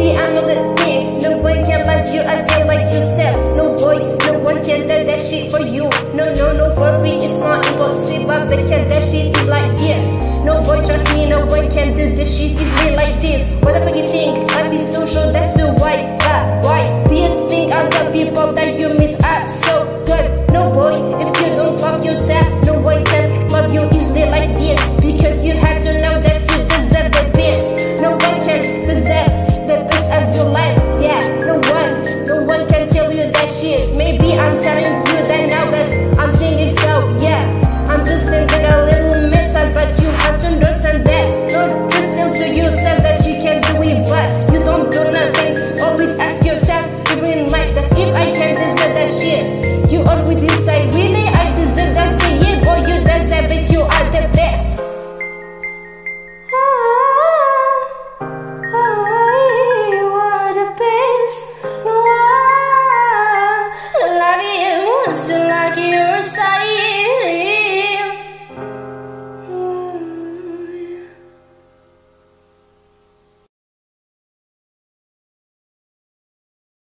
see another thing. No one can love you as you like yourself. No boy, no one can do that shit for you. No, for free it's not impossible, because that shit is like this. No boy, trust me, no one can do this shit easily like this. What the fuck you think? Life is social, that's so why? Why do you think other people that